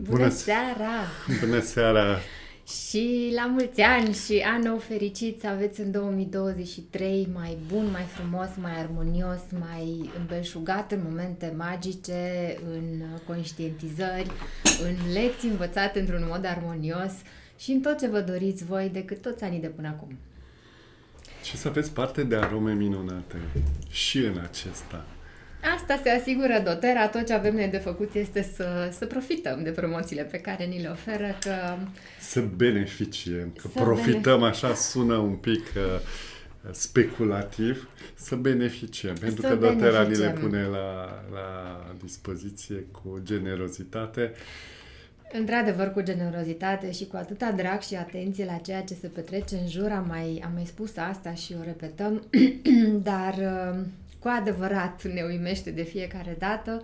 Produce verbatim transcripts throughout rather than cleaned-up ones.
Bună, Bună seara! Bună seara! Și la mulți ani și an nou fericit să aveți în două mii douăzeci și trei, mai bun, mai frumos, mai armonios, mai îmbelșugat în momente magice, în conștientizări, în lecții învățate într-un mod armonios și în tot ce vă doriți voi decât toți anii de până acum. Și să aveți parte de arome minunate și în acesta. Asta se asigură doTERRA, tot ce avem noi de făcut este să, să profităm de promoțiile pe care ni le oferă, că... Să beneficiem, că să profităm, benef- așa sună un pic uh, speculativ, să beneficiem, pentru să că doTERRA ni le beneficiem. pune la, la dispoziție cu generozitate. Într-adevăr, cu generozitate și cu atâta drag și atenție la ceea ce se petrece în jur. Am mai, am mai spus asta și o repetăm, dar cu adevărat ne uimește de fiecare dată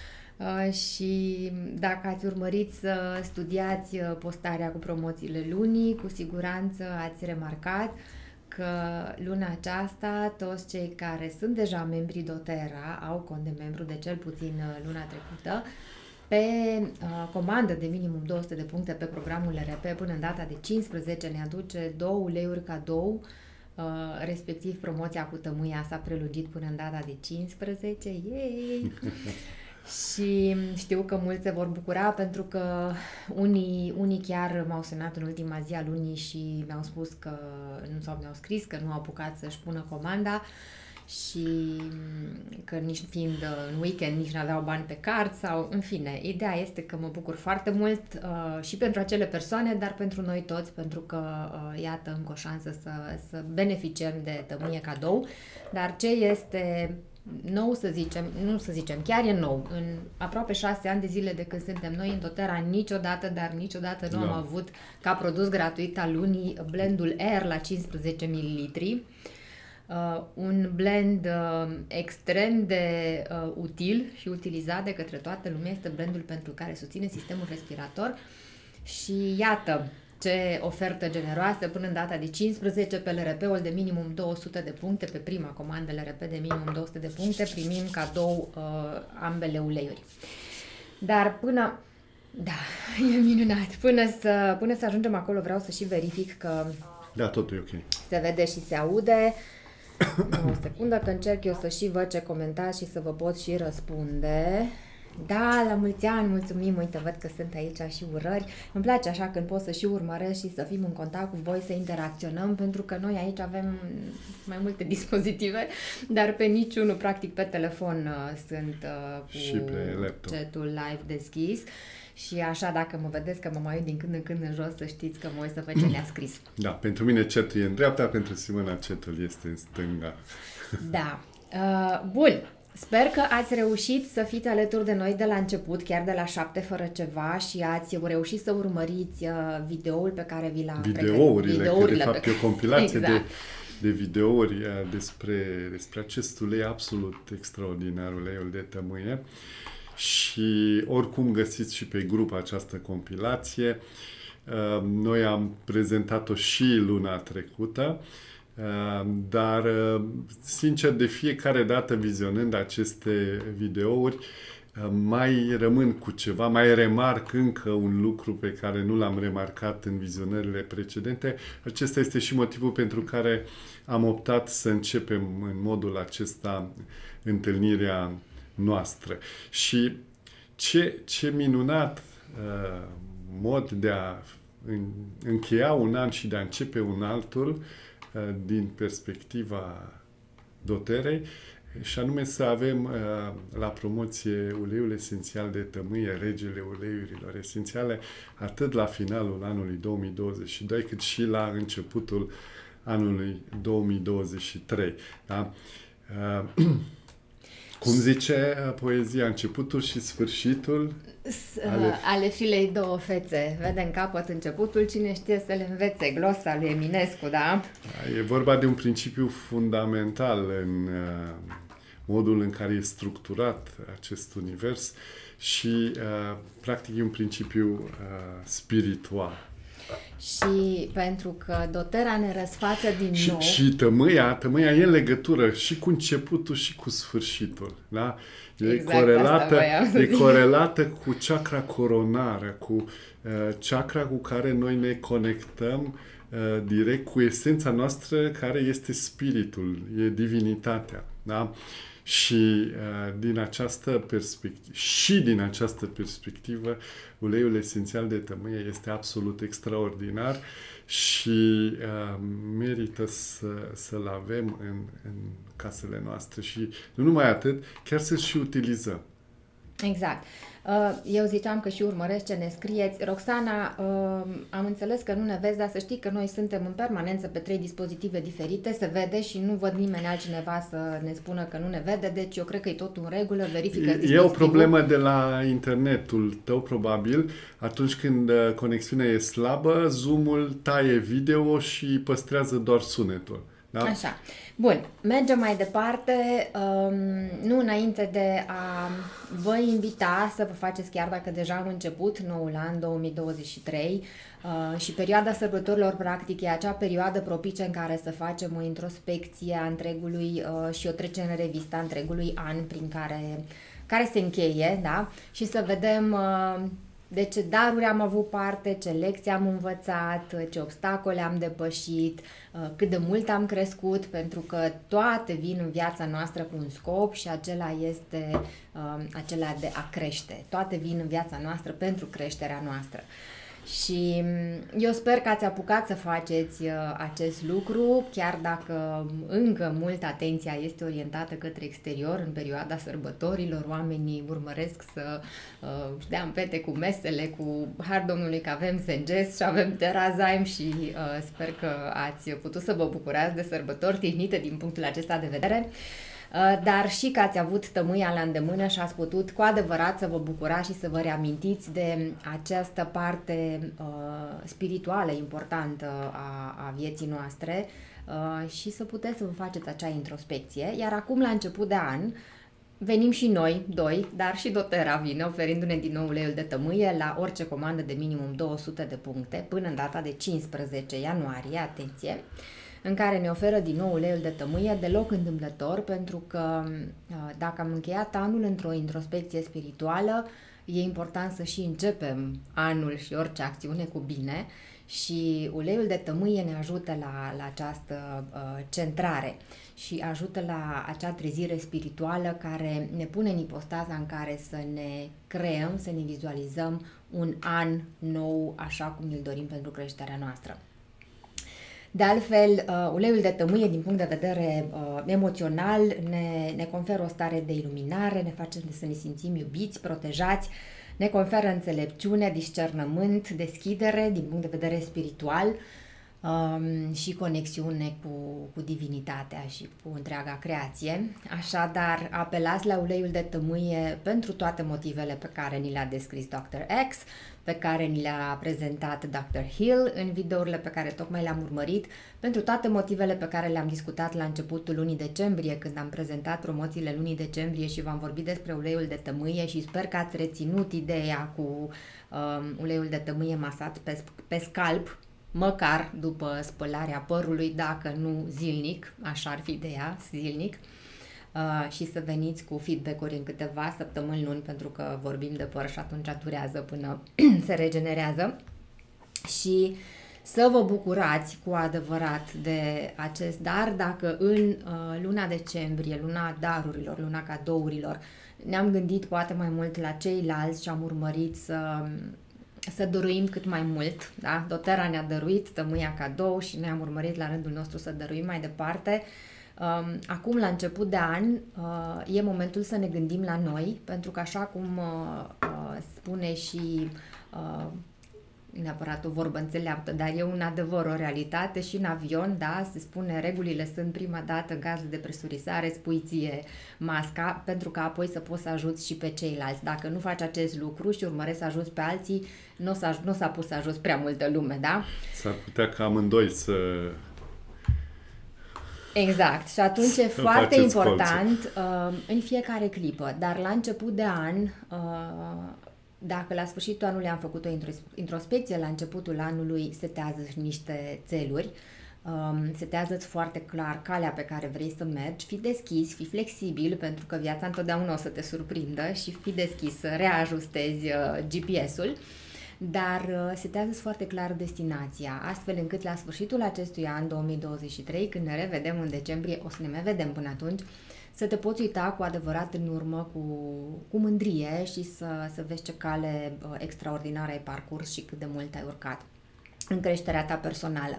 și dacă ați urmărit să studiați postarea cu promoțiile lunii, cu siguranță ați remarcat că luna aceasta toți cei care sunt deja membri doTERRA au cont de membru de cel puțin luna trecută, pe uh, comandă de minimum două sute de puncte pe programul R P până în data de cincisprezece ne aduce două uleiuri cadou, uh, respectiv promoția cu tămâia s-a prelungit până în data de cincisprezece. Yay! Și știu că mulți se vor bucura pentru că unii, unii chiar m-au sunat în ultima zi a lunii și mi-au spus că nu sau mi-au scris că nu au apucat să-și pună comanda și că nici fiind în weekend nici n-aveau bani pe card sau, în fine, ideea este că mă bucur foarte mult uh, și pentru acele persoane, dar pentru noi toți, pentru că, uh, iată, încă o șansă să, să beneficiem de tămâie cadou, dar ce este nou, să zicem, nu să zicem, chiar e nou, în aproape șase ani de zile de când suntem noi în doTERRA, niciodată, dar niciodată nu Da. am avut ca produs gratuit al lunii blendul Air la cincisprezece mililitri. Uh, un blend uh, extrem de uh, util și utilizat de către toată lumea, este blendul pentru care susține sistemul respirator și iată ce ofertă generoasă până în data de cincisprezece pe L R P-ul de minimum două sute de puncte, pe prima comandă L R P de minimum două sute de puncte, primim cadou uh, ambele uleiuri. Dar până... Da, e minunat. Până să, până să ajungem acolo vreau să și verific că Da, totul e ok. se vede și se aude. O secundă că încerc eu să și văd ce comentați și să vă pot și răspunde. Da, la mulți ani, mulțumim, uite, văd că sunt aici și urări. Îmi place așa când pot să și urmăresc și să fim în contact cu voi, să interacționăm, pentru că noi aici avem mai multe dispozitive, dar pe niciunul, practic, pe telefon uh, sunt uh, cu Și pe laptop. chatul live deschis. Și așa, dacă mă vedeți că mă mai uit din când în când în jos, să știți că mă uit să văd ce ne-a scris. Da, pentru mine chatul e în dreapta, pentru Simona chatul este în stânga. Da. Uh, bun. Sper că ați reușit să fiți alături de noi de la început, chiar de la șapte fără ceva, și ați reușit să urmăriți uh, videoul pe care vi l-am Videourile, Videourile că de fapt pe... e o compilație exact. de, de videouri uh, despre, despre acest ulei absolut extraordinar, uleiul de tămâie. Și oricum găsiți și pe grup această compilație. Uh, noi am prezentat-o și luna trecută, uh, dar uh, sincer, de fiecare dată vizionând aceste videouri uh, mai rămân cu ceva, mai remarc încă un lucru pe care nu l-am remarcat în vizionările precedente. Acesta este și motivul pentru care am optat să începem în modul acesta întâlnirea noastră. Și ce, ce minunat uh, mod de a în, încheia un an și de a începe un altul uh, din perspectiva doTERRei, și anume să avem uh, la promoție uleiul esențial de tămâie, regele uleiurilor esențiale, atât la finalul anului două mii douăzeci și doi, cât și la începutul anului două mii douăzeci și trei. Da? Uh, Cum zice poezia, începutul și sfârșitul ale... ale filei două fețe. Vede în capăt începutul, cine știe să le învețe. Glosa lui Eminescu, da? E vorba de un principiu fundamental în uh, modul în care e structurat acest univers și uh, practic e un principiu uh, spiritual. Și pentru că dotera ne răsfață din și, nou... Și tămâia, tămâia e în legătură și cu începutul și cu sfârșitul. Da? E, exact, corelată, e zic. corelată cu chakra coronară, cu uh, chakra cu care noi ne conectăm uh, direct cu esența noastră, care este spiritul, e divinitatea. Da? Și uh, din această perspectivă, și din această perspectivă, uleiul esențial de tămâie este absolut extraordinar și uh, merită să, să-l avem în, în casele noastre și nu numai atât, chiar să-l și utilizăm. Exact. Eu ziceam că și urmăresc ce ne scrieți. Roxana, am înțeles că nu ne vezi, dar să știi că noi suntem în permanență pe trei dispozitive diferite, se vede și nu văd nimeni altcineva să ne spună că nu ne vede, deci eu cred că e totul în regulă, verifică dispozitivul. E o problemă de la internetul tău, probabil. Atunci când conexiunea e slabă, Zoom-ul taie video și păstrează doar sunetul. Da? Așa. Bun, mergem mai departe, um, nu înainte de a vă invita să vă faceți, chiar dacă deja am început noul an două mii douăzeci și trei uh, și perioada sărbătorilor, practic, e acea perioadă propice în care să facem o introspecție a întregului uh, și o trecere în revista întregului an prin care, care se încheie, da? Și să vedem... Uh, de ce daruri am avut parte, ce lecții am învățat, ce obstacole am depășit, cât de mult am crescut, pentru că toate vin în viața noastră cu un scop și acela este acela de a crește. Toate vin în viața noastră pentru creșterea noastră. Și eu sper că ați apucat să faceți acest lucru, chiar dacă încă multă atenția este orientată către exterior în perioada sărbătorilor, oamenii urmăresc să își dea în pete cu mesele, cu har Domnului că avem Senges și avem Terazaim și uh, sper că ați putut să vă bucurați de sărbători tihnite din punctul acesta de vedere. Dar și că ați avut tămâia la îndemână și ați putut cu adevărat să vă bucurați și să vă reamintiți de această parte uh, spirituală importantă a, a vieții noastre uh, și să puteți să vă faceți acea introspecție. Iar acum, la început de an, venim și noi, doi, dar și doTERRA vine, oferindu-ne din nou uleiul de tămâie la orice comandă de minimum două sute de puncte până în data de cincisprezece ianuarie, atenție, în care ne oferă din nou uleiul de tămâie, deloc întâmplător, pentru că dacă am încheiat anul într-o introspecție spirituală, e important să și începem anul și orice acțiune cu bine și uleiul de tămâie ne ajută la, la această uh, centrare și ajută la acea trezire spirituală care ne pune în ipostaza în care să ne creăm, să ne vizualizăm un an nou așa cum îl dorim pentru creșterea noastră. De altfel, uh, uleiul de tămâie, din punct de vedere uh, emoțional, ne, ne conferă o stare de iluminare, ne face să ne simțim iubiți, protejați, ne conferă înțelepciune, discernământ, deschidere din punct de vedere spiritual um, și conexiune cu, cu divinitatea și cu întreaga creație. Așadar, apelați la uleiul de tămâie pentru toate motivele pe care ni le-a descris doctor X, pe care ni le-a prezentat doctor Hill în videourile pe care tocmai le-am urmărit, pentru toate motivele pe care le-am discutat la începutul lunii decembrie, când am prezentat promoțiile lunii decembrie și v-am vorbit despre uleiul de tămâie și sper că ați reținut ideea cu um, uleiul de tămâie masat pe, pe scalp, măcar după spălarea părului, dacă nu zilnic, așa ar fi ideea, zilnic. Uh, și să veniți cu feedback-uri în câteva săptămâni, luni, pentru că vorbim de păr și atunci durează până se regenerează. Și să vă bucurați cu adevărat de acest dar, dacă în uh, luna decembrie, luna darurilor, luna cadourilor, ne-am gândit poate mai mult la ceilalți și am urmărit să, să dăruim cât mai mult. Da? doTERRA ne-a dăruit tămâia cadou și noi am urmărit la rândul nostru să dăruim mai departe. Acum, la început de an, e momentul să ne gândim la noi, pentru că așa cum spune și neapărat o vorbă înțeleaptă, dar e un adevăr, o realitate și în avion, da, se spune regulile sunt prima dată în caz de depresurizare, spui ție masca, pentru că apoi să poți să ajuți și pe ceilalți. Dacă nu faci acest lucru și urmărești să ajuți pe alții, nu s-a, nu s-a pus să ajuți prea multă lume, da? S-ar putea ca amândoi să... Exact. Și atunci e foarte important uh, în fiecare clipă, dar la început de an uh, Dacă la sfârșitul anului am făcut o introspecție, la începutul anului setează-și niște țeluri, setează-ți foarte clar calea pe care vrei să mergi, fii deschis, fii flexibil, pentru că viața întotdeauna o să te surprindă și fii deschis să reajustezi G P S-ul, dar setează-ți foarte clar destinația, astfel încât la sfârșitul acestui an două mii douăzeci și trei, când ne revedem în decembrie, o să ne mai vedem până atunci, să te poți uita cu adevărat în urmă, cu, cu mândrie și să, să vezi ce cale extraordinară ai parcurs și cât de mult ai urcat în creșterea ta personală.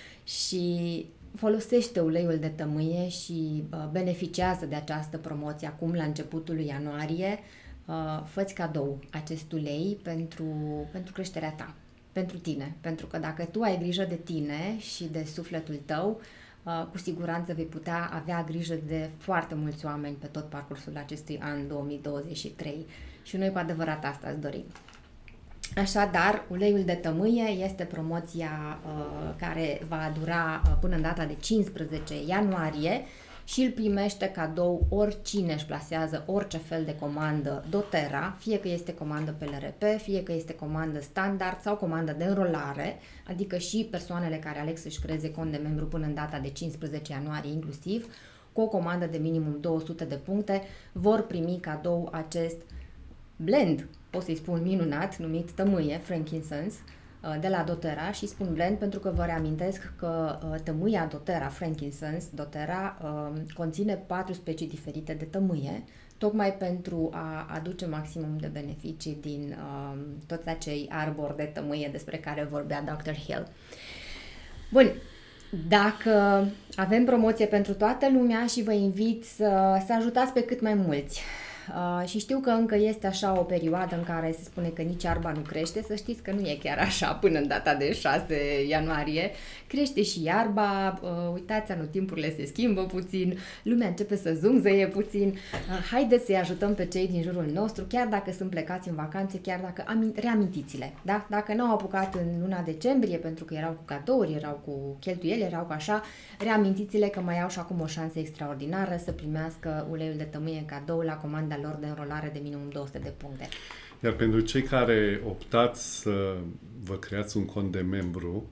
Și folosește uleiul de tămâie și beneficiază de această promoție acum la începutul lui ianuarie. Fă-ți cadou acest ulei pentru, pentru creșterea ta, pentru tine. Pentru că dacă tu ai grijă de tine și de sufletul tău, cu siguranță vei putea avea grijă de foarte mulți oameni pe tot parcursul acestui an două mii douăzeci și trei. Și noi cu adevărat asta îți dorim. Așadar, uleiul de tămâie este promoția uh, care va dura uh, până în data de cincisprezece ianuarie și îl primește cadou oricine își plasează orice fel de comandă doTERRA, fie că este comandă pe L R P, fie că este comandă standard sau comandă de înrolare, adică și persoanele care aleg să-și creeze cont de membru până în data de cincisprezece ianuarie inclusiv, cu o comandă de minimum două sute de puncte, vor primi cadou acest blend, pot să-i spun minunat, numit tămâie, frankincense, de la doTERRA, și spun blend pentru că vă reamintesc că tămâia doTERRA, frankincense, doTERRA, conține patru specii diferite de tămâie, tocmai pentru a aduce maximum de beneficii din uh, toți acei arbori de tămâie despre care vorbea doctor Hill. Bun, dacă avem promoție pentru toată lumea și vă invit să, să ajutați pe cât mai mulți. Uh, și știu că încă este așa o perioadă în care se spune că nici iarba nu crește, să știți că nu e chiar așa până în data de șase ianuarie. Crește și iarba, uh, uitați, anotimpurile se schimbă puțin, lumea începe să zumzăie puțin. Uh, haideți să-i ajutăm pe cei din jurul nostru, chiar dacă sunt plecați în vacanțe, chiar dacă reamintiți-le. Da? Dacă n-au apucat în luna decembrie pentru că erau cu cadouri, erau cu cheltuieli, erau cu așa, reamintiți-le că mai au și acum o șansă extraordinară să primească uleiul de tămâie în cadou la comanda lor de înrolare de minimum două sute de puncte. Iar pentru cei care optați să vă creați un cont de membru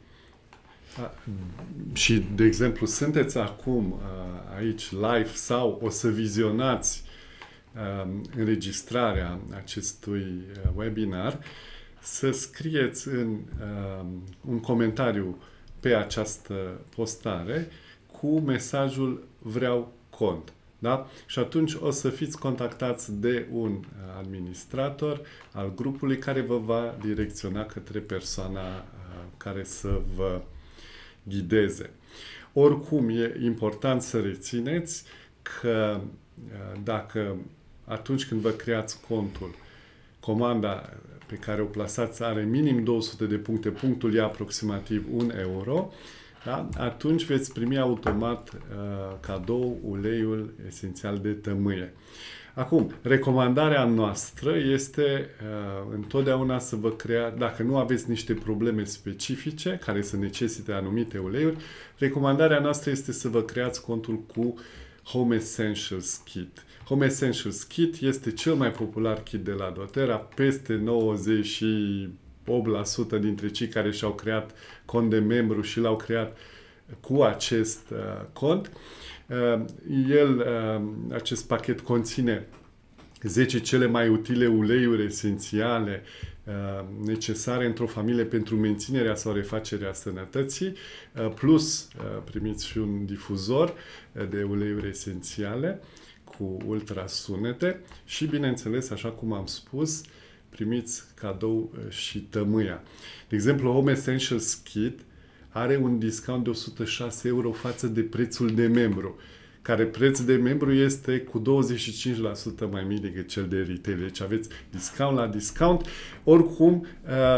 și, de exemplu, sunteți acum aici live sau o să vizionați înregistrarea acestui webinar, să scrieți în un comentariu pe această postare cu mesajul "vreau cont". Da? Și atunci o să fiți contactați de un administrator al grupului care vă va direcționa către persoana care să vă ghideze. Oricum, e important să rețineți că dacă atunci când vă creați contul, comanda pe care o plasați are minim două sute de puncte, punctul e aproximativ un euro, da? Atunci veți primi automat uh, cadou uleiul esențial de tămâie. Acum, recomandarea noastră este uh, întotdeauna să vă crea, dacă nu aveți niște probleme specifice care să necesite anumite uleiuri, recomandarea noastră este să vă creați contul cu Home Essentials Kit. Home Essentials Kit este cel mai popular kit de la doTERRA, peste nouăzeci și opt la sută dintre cei care și-au creat cont de membru și l-au creat cu acest uh, cont. Uh, el, uh, acest pachet conține zece cele mai utile uleiuri esențiale uh, necesare într-o familie pentru menținerea sau refacerea sănătății, uh, plus uh, primiți și un difuzor uh, de uleiuri esențiale cu ultrasunete și, bineînțeles, așa cum am spus, primiți cadou și tămâia. De exemplu, Home Essentials Kit are un discount de o sută șase euro față de prețul de membru, care preț de membru este cu douăzeci și cinci la sută mai mic decât cel de retail. Deci aveți discount la discount. Oricum,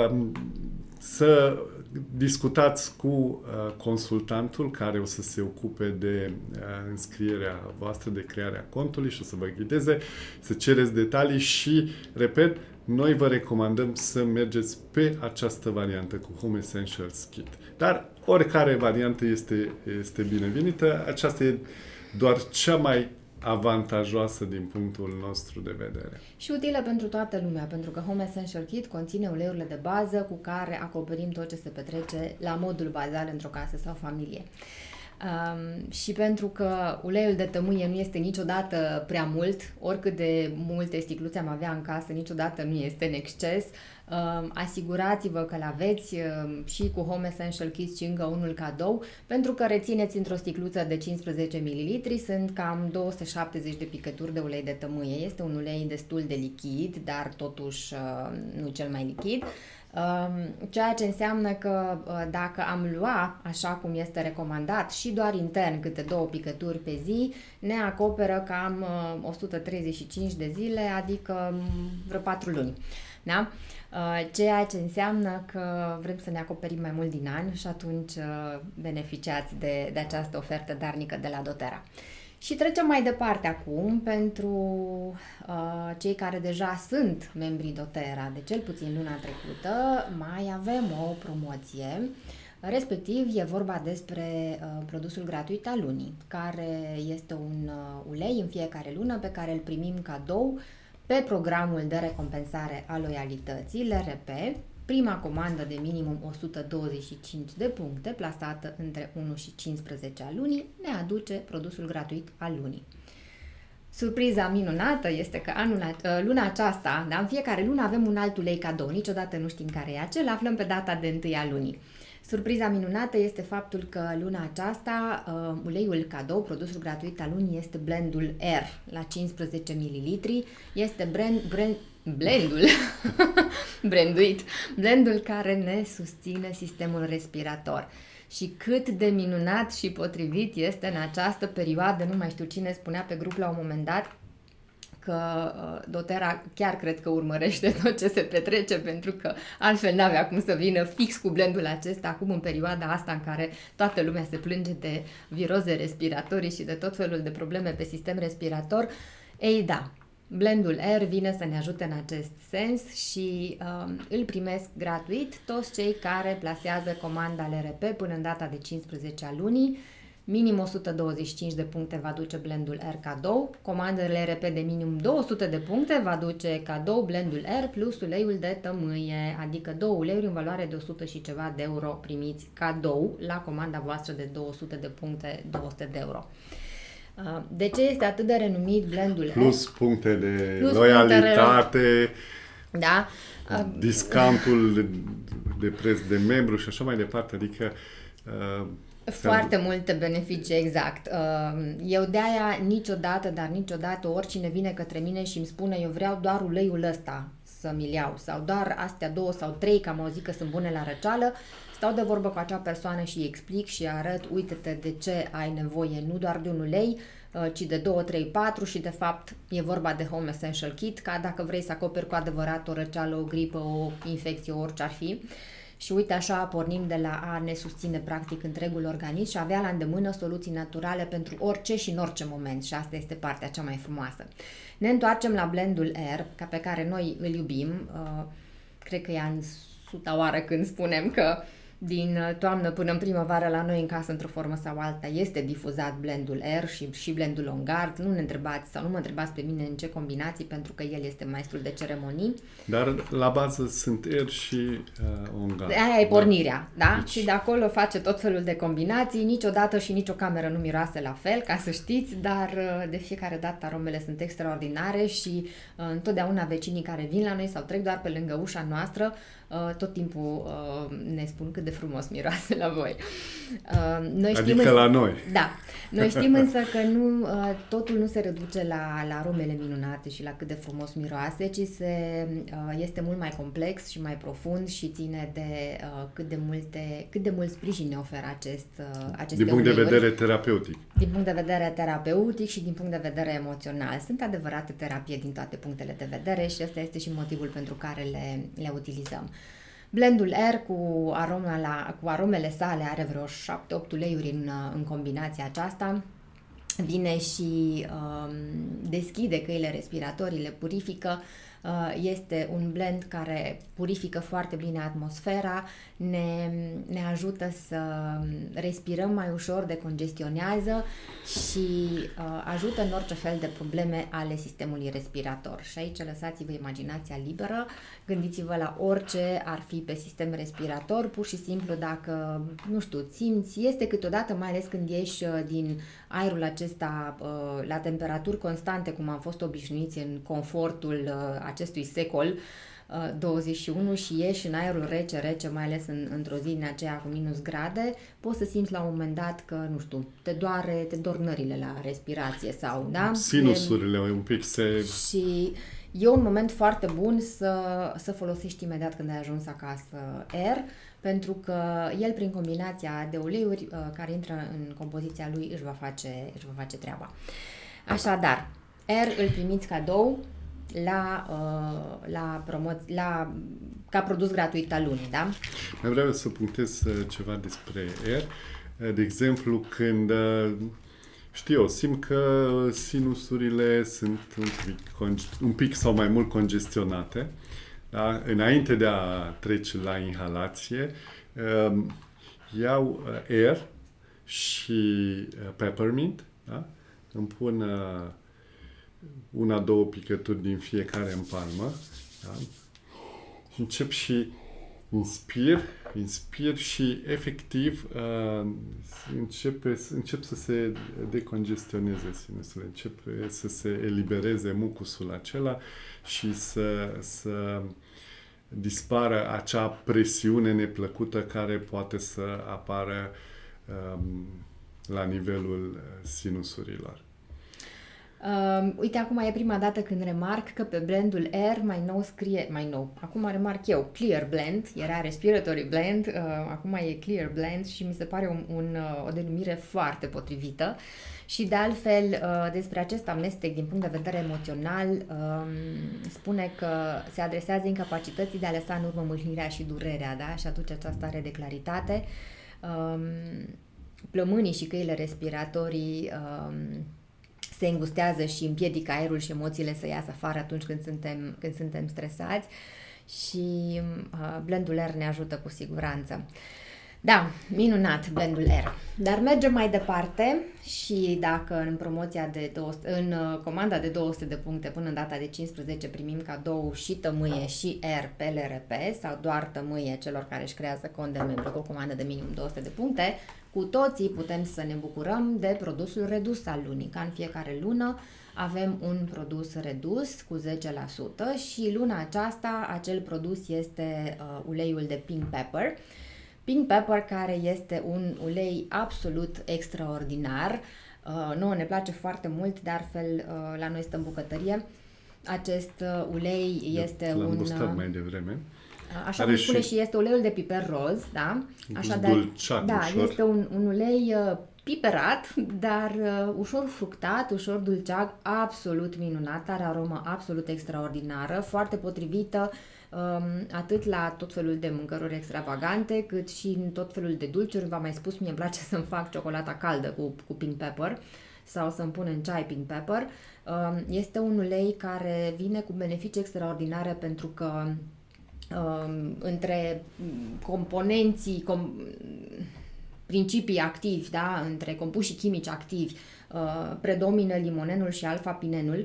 să discutați cu consultantul care o să se ocupe de înscrierea voastră, de crearea contului și o să vă ghideze, să cereți detalii și, repet, noi vă recomandăm să mergeți pe această variantă cu Home Essentials Kit. Dar oricare variantă este, este binevenită. Aceasta e doar cea mai avantajoasă din punctul nostru de vedere. Și utilă pentru toată lumea, pentru că Home Essential Kit conține uleiurile de bază cu care acoperim tot ce se petrece la modul bazal într-o casă sau familie. Um, și pentru că uleiul de tămâie nu este niciodată prea mult, oricât de multe sticluțe am avea în casă, niciodată nu este în exces, um, asigurați-vă că l-aveți um, și cu Home Essential Kit și încă unul cadou, pentru că rețineți într-o sticluță de cincisprezece mililitri, sunt cam două sute șaptezeci de picături de ulei de tămâie. Este un ulei destul de lichid, dar totuși uh, nu cel mai lichid. Ceea ce înseamnă că dacă am lua, așa cum este recomandat, și doar intern câte două picături pe zi, ne acoperă cam o sută treizeci și cinci de zile, adică vreo patru luni. Da? Ceea ce înseamnă că vrem să ne acoperim mai mult din an și atunci beneficiați de, de această ofertă darnică de la doTERRA. Și trecem mai departe acum pentru uh, cei care deja sunt membrii doTERRA, de cel puțin luna trecută, mai avem o promoție, respectiv e vorba despre uh, produsul gratuit al lunii, care este un uh, ulei în fiecare lună pe care îl primim cadou pe programul de recompensare a loialității, L R P. Prima comandă de minimum o sută douăzeci și cinci de puncte, plasată între unu și cincisprezece a lunii, ne aduce produsul gratuit al lunii. Surpriza minunată este că anul, luna aceasta, da, în fiecare lună avem un alt ulei cadou, niciodată nu știm care e acela, aflăm pe data de întâi a lunii. Surpriza minunată este faptul că luna aceasta uh, uleiul cadou, produsul gratuit al lunii, este blendul R la cincisprezece mililitri, este brand, brand, blendul, branduit, blendul care ne susține sistemul respirator. Și cât de minunat și potrivit este în această perioadă, nu mai știu cine spunea pe grup la un moment dat, că doTERRA chiar cred că urmărește tot ce se petrece, pentru că altfel n-avea cum să vină fix cu blendul acesta acum în perioada asta în care toată lumea se plânge de viroze respiratorii și de tot felul de probleme pe sistem respirator. Ei da, blendul R vine să ne ajute în acest sens și um, îl primesc gratuit toți cei care plasează comanda L R P până în data de cincisprezece a lunii. Minim o sută douăzeci și cinci de puncte va duce blendul R cadou, comandele L R P de minim două sute de puncte va duce cadou blendul R plus uleiul de tămâie, adică două uleiuri în valoare de o sută și ceva de euro primiți cadou la comanda voastră de două sute de puncte, două sute de euro. De ce este atât de renumit blendul Plus R? puncte de Plus loialitate, puncte, da? discountul de, de preț de membru și așa mai departe, adică uh, foarte multe beneficii, exact. Eu de-aia niciodată, dar niciodată, oricine vine către mine și îmi spune eu vreau doar uleiul ăsta să mi-l iau sau doar astea două sau trei, că am auzit că sunt bune la răceală, stau de vorbă cu acea persoană și îi explic și arăt, uite-te de ce ai nevoie nu doar de un ulei, ci de două, trei, patru și de fapt e vorba de Home Essential Kit, ca dacă vrei să acoperi cu adevărat o răceală, o gripă, o infecție, orice ar fi. Și uite așa pornim de la a ne susține practic întregul organism și avea la îndemână soluții naturale pentru orice și în orice moment și asta este partea cea mai frumoasă. Ne întoarcem la blendul R, ca pe care noi îl iubim, uh, cred că e în suta oară când spunem că din toamnă până în primăvară la noi în casă, într-o formă sau alta, este difuzat blendul R și, și blendul On Guard. Nu ne întrebați sau nu mă întrebați pe mine în ce combinații, pentru că el este maestrul de ceremonii. Dar la bază sunt R și uh, On Guard. Aia e pornirea, da? Deci... Și de acolo face tot felul de combinații. Niciodată și nicio cameră nu miroase la fel, ca să știți, dar de fiecare dată aromele sunt extraordinare și uh, întotdeauna vecinii care vin la noi sau trec doar pe lângă ușa noastră, Uh, tot timpul uh, ne spun cât de frumos miroase la voi. Uh, noi adică știm la însă, noi. Da. Noi știm însă că nu, uh, totul nu se reduce la, la aromele minunate și la cât de frumos miroase, ci se, uh, este mult mai complex și mai profund și ține de uh, cât de multe, cât de mult sprijin ne oferă acest, uh, aceste Din punct uleiuri. de vedere terapeutic. Din punct de vedere terapeutic și din punct de vedere emoțional. Sunt adevărate terapie din toate punctele de vedere și ăsta este și motivul pentru care le, le utilizăm. Blendul R cu, aroma la, cu aromele sale are vreo șapte opt uleiuri în, în combinația aceasta vine și uh, deschide căile respiratorii, le purifică. Este un blend care purifică foarte bine atmosfera, ne, ne ajută să respirăm mai ușor, decongestionează și uh, ajută în orice fel de probleme ale sistemului respirator. Și aici lăsați-vă imaginația liberă, gândiți-vă la orice ar fi pe sistem respirator, pur și simplu dacă, nu știu, simți, este câteodată, mai ales când ieși din aerul acesta uh, la temperaturi constante, cum am fost obișnuiți în confortul uh, acestui secol douăzeci și unu și ieși în aerul rece, rece, mai ales în, într-o zi din aceea cu minus grade, poți să simți la un moment dat că, nu știu, te doare, te dor nările la respirație sau, da? Sinusurile un pic se... Și e un moment foarte bun să, să folosești imediat când ai ajuns acasă Air, pentru că el, prin combinația de uleiuri care intră în compoziția lui, își va face, își va face treaba. Așadar, Air îl primiți cadou la, uh, la promoție, la, ca produs gratuit al lunii, da? Mai vreau să punctez ceva despre Air. De exemplu, când știu eu, simt că sinusurile sunt un pic, un pic sau mai mult congestionate, da? Înainte de a trece la inhalație, iau Air și peppermint, da? Îmi pun una, două picături din fiecare în palmă, da? Și încep și inspir, inspir și efectiv uh, începe, încep să se decongestioneze sinusurile, începe să se elibereze mucusul acela și să, să dispară acea presiune neplăcută care poate să apară um, la nivelul sinusurilor. Uh, uite, acum e prima dată când remarc că pe blendul Air mai nou scrie, mai nou, acum remarc eu, Clear Blend, era Respiratory Blend, uh, acum e Clear Blend și mi se pare un, un, uh, o denumire foarte potrivită. Și de altfel, uh, despre acest amestec din punct de vedere emoțional, uh, spune că se adresează incapacității de a lăsa în urmă mâhnirea și durerea, da? Și atunci această stare de claritate. Uh, plămânii și căile respiratorii uh, se îngustează și împiedică aerul și emoțiile să iasă afară atunci când suntem, când suntem stresați și uh, blendul Air ne ajută cu siguranță. Da, minunat blendul Air. Dar mergem mai departe și dacă în promoția de două sute, în uh, comanda de două sute de puncte până în data de cincisprezece primim cadou și tămâie și Air pe L R P sau doar tămâie celor care își creează cont de membru cu o comandă de minim două sute de puncte, cu toții putem să ne bucurăm de produsul redus al lunii. Ca în fiecare lună avem un produs redus cu zece la sută și luna aceasta acel produs este uh, uleiul de pink pepper. Pink pepper care este un ulei absolut extraordinar. Uh, nouă ne place foarte mult, de altfel uh, la noi stă în bucătărie. Acest uh, ulei este L-am un... gustat mai devreme. Așa cum spune și... și este uleiul de piper roz, da? Așadar, dulciat, da, ușor. Este un, un ulei uh, piperat, dar uh, ușor fructat, ușor dulceac, absolut minunat, are aromă absolut extraordinară, foarte potrivită um, atât la tot felul de mâncăruri extravagante, cât și în tot felul de dulciuri. V-am mai spus, mie îmi place să-mi fac ciocolata caldă cu, cu pink pepper sau să-mi pun în ceai pink pepper. Um, este un ulei care vine cu beneficii extraordinare pentru că Uh, între componenții, com, principii activi, da, între compușii chimici activi, uh, predomină limonenul și alfa-pinenul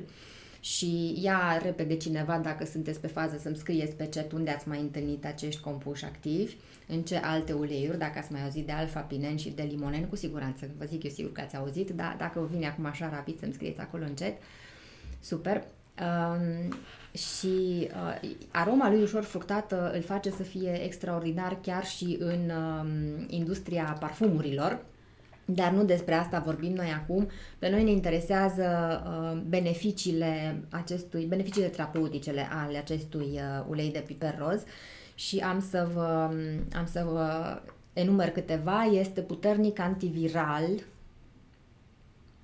și ia repede cineva, dacă sunteți pe fază, să-mi scrieți pe chat unde ați mai întâlnit acești compuși activi, în ce alte uleiuri, dacă ați mai auzit de alfa-pinen și de limonen, cu siguranță, vă zic eu sigur că ați auzit, dar dacă vă vine acum așa rapid să-mi scrieți acolo în chat, super. Um, și uh, aroma lui ușor fructată îl face să fie extraordinar chiar și în um, industria parfumurilor, dar nu despre asta vorbim noi acum. Pe noi ne interesează uh, beneficiile acestui, beneficiile terapeutice ale acestui uh, ulei de piper roz și am să vă, am să vă enumer câteva. Este puternic antiviral,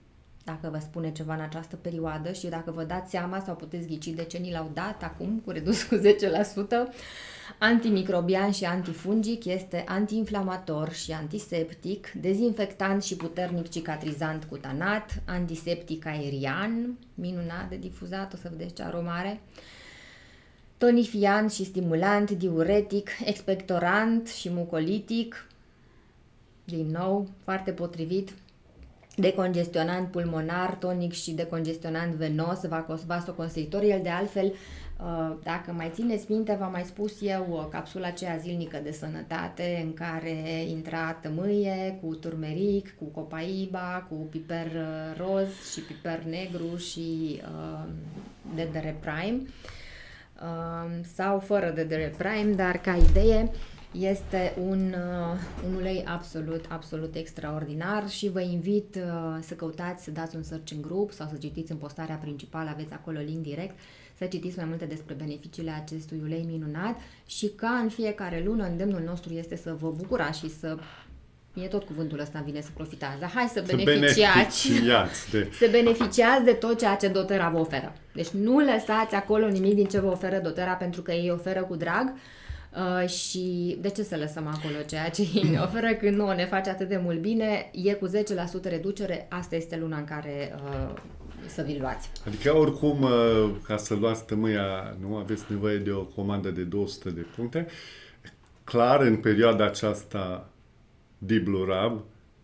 dacă vă spune ceva în această perioadă și dacă vă dați seama sau puteți ghici de ce ni l-au dat acum cu redus cu zece la sută. Antimicrobian și antifungic, este antiinflamator și antiseptic, dezinfectant și puternic cicatrizant cutanat, antiseptic aerian, minunat de difuzat, o să vedeți ce aromă are, tonifiant și stimulant, diuretic, expectorant și mucolitic, din nou, foarte potrivit, decongestionant pulmonar, tonic și decongestionant venos, vasoconstrictor. El de altfel, dacă mai țineți minte, v-am mai spus eu capsula aceea zilnică de sănătate în care intra tămâie cu turmeric, cu copaiba, cu piper roz și piper negru și uh, D D R Prime uh, sau fără D D R Prime, dar ca idee este un, uh, un ulei absolut, absolut extraordinar și vă invit uh, să căutați, să dați un search în grup sau să citiți în postarea principală, aveți acolo link direct, să citiți mai multe despre beneficiile acestui ulei minunat și ca în fiecare lună îndemnul nostru este să vă bucurați și să, e tot cuvântul ăsta vine să profitați, dar hai să, să beneficiați, beneficiați de... să beneficiați de tot ceea ce doTERRA vă oferă. Deci nu lăsați acolo nimic din ce vă oferă doTERRA pentru că ei oferă cu drag. Uh, și de ce să lăsăm acolo ceea ce ei ne oferă când nouă ne face atât de mult bine, e cu zece la sută reducere, asta este luna în care uh, să vi-l luați. Adică oricum, uh, ca să luați tămâia, nu aveți nevoie de o comandă de două sute de puncte. Clar, în perioada aceasta Diblurab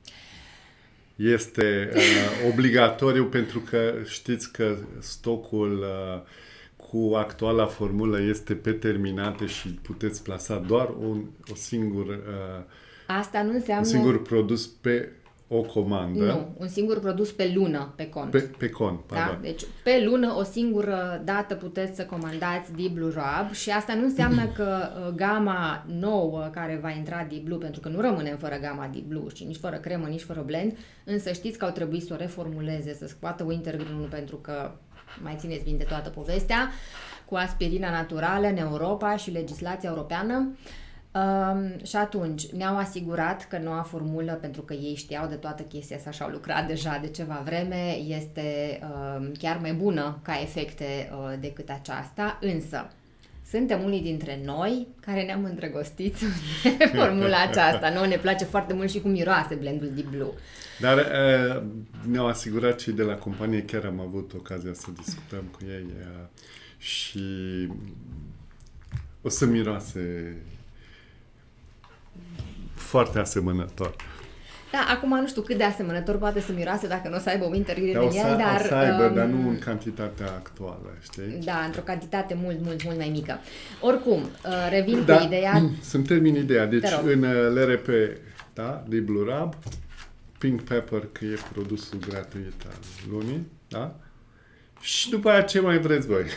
este uh, obligatoriu pentru că știți că stocul uh, cu actuala formulă este pe terminate și puteți plasa doar un, o singur, uh, Asta nu înseamnă... un singur produs pe o comandă. Nu, un singur produs pe lună, pe cont. Pe, pe cont, pardon. Da? Deci pe lună o singură dată puteți să comandați Diblurab și asta nu înseamnă că uh, gama nouă care va intra Diblu, pentru că nu rămânem fără gama Diblu și nici fără cremă, nici fără blend, însă știți că au trebuit să o reformuleze, să scoată Wintergreen pentru că mai țineți minte toată povestea, cu aspirina naturală în Europa și legislația europeană. Um, și atunci ne-au asigurat că noua formulă, pentru că ei știau de toată chestia asta și au lucrat deja de ceva vreme, este um, chiar mai bună ca efecte uh, decât aceasta, însă suntem unii dintre noi care ne-am îndrăgostit de formula aceasta. Nouă ne place foarte mult și cum miroase blendul Deep Blue. Dar uh, ne-au asigurat cei de la companie, chiar am avut ocazia să discutăm cu ei uh, și o să miroase foarte asemănător. Da, acum nu știu cât de asemănător poate să miroase dacă nu o să aibă Wintergreen da, în el, dar... O să aibă, um, dar nu în cantitatea actuală, știi? Da, într-o cantitate mult, mult, mult mai mică. Oricum, uh, revin da, cu ideea... Să-mi termin ideea. Deci în L R P, da, Diblurab, Pink Pepper, că e produsul gratuit al lunii, da? Și după aia ce mai vreți voi?